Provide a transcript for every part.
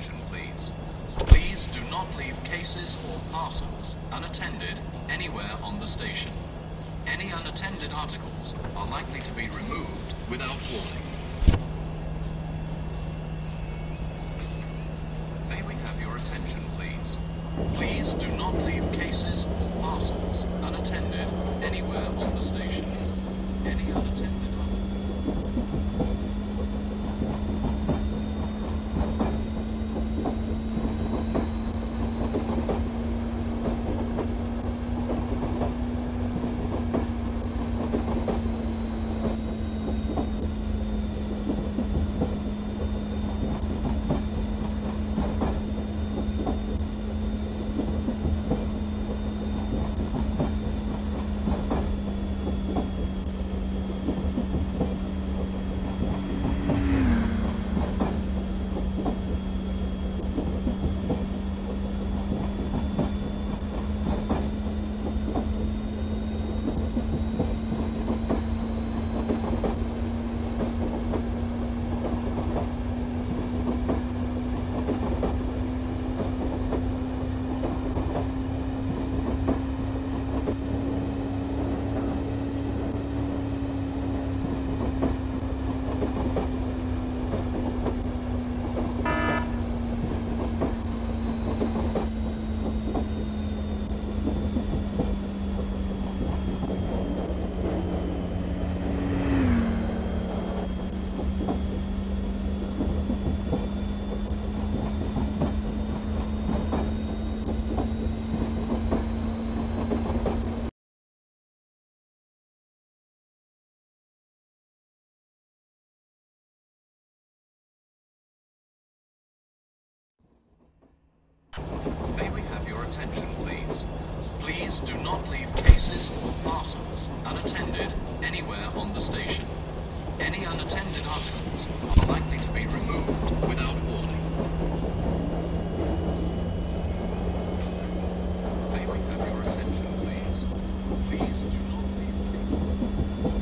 attention, please. Please do not leave cases or parcels unattended anywhere on the station. Any unattended articles are likely to be removed without warning. May we have your attention, please? Please do not leave cases or parcels unattended anywhere on the station. Any unattended articles. May we have your attention, please? Please do not leave cases or parcels unattended anywhere on the station. Any unattended articles are likely to be removed without warning. May we have your attention, please? Please do not leave cases.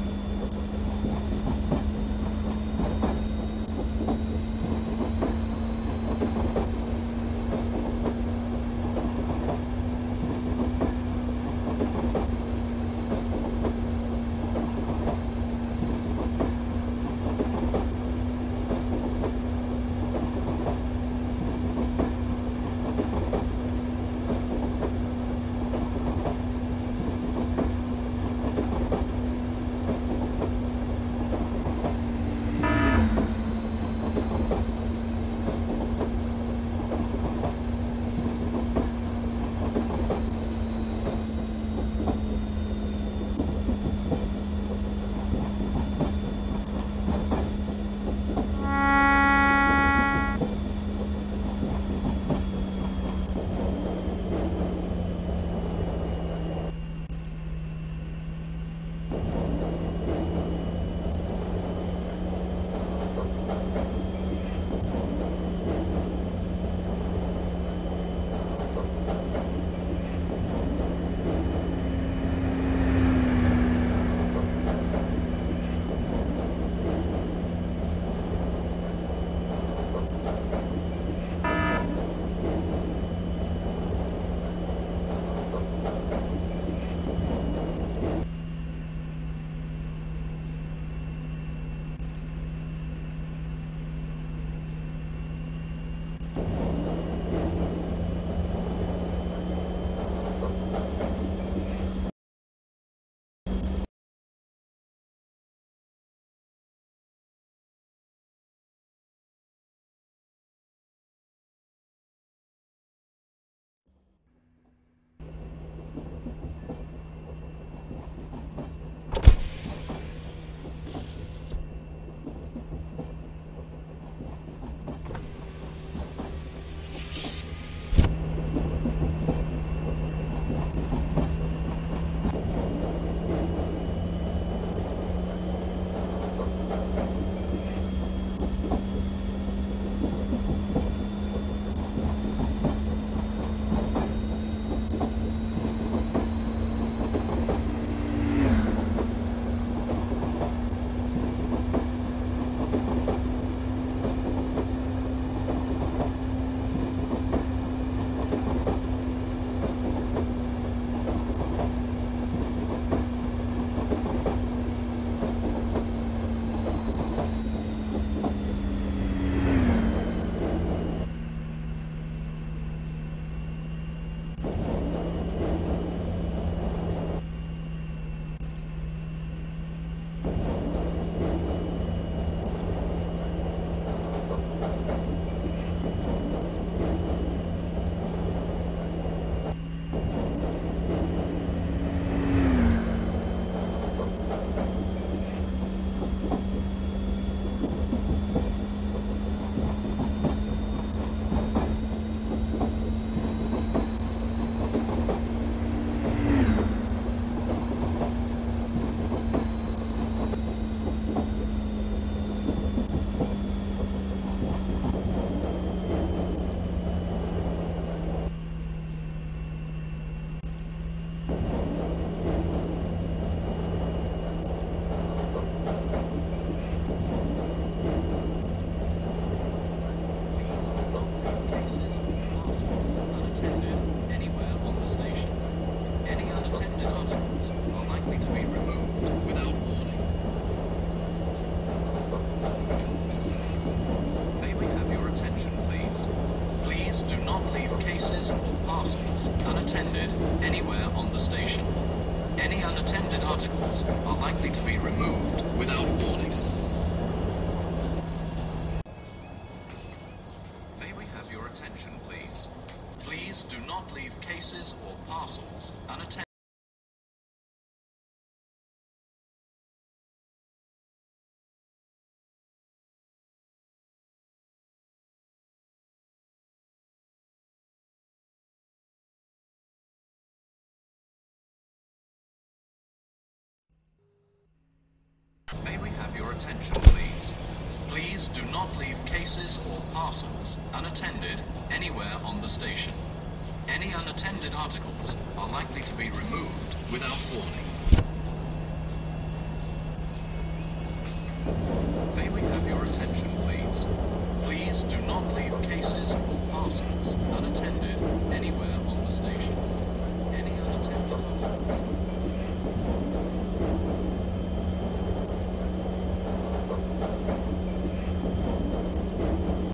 cases or parcels unattended anywhere on the station. Any unattended articles are likely to be removed without warning. May we have your attention, please? Please do not leave cases or parcels unattended. May we have your attention, please? Please do not leave cases or parcels unattended anywhere on the station. Any unattended articles are likely to be removed without warning. May we have your attention, please? Please do not leave cases or parcels unattended anywhere on the station. Any unattended articles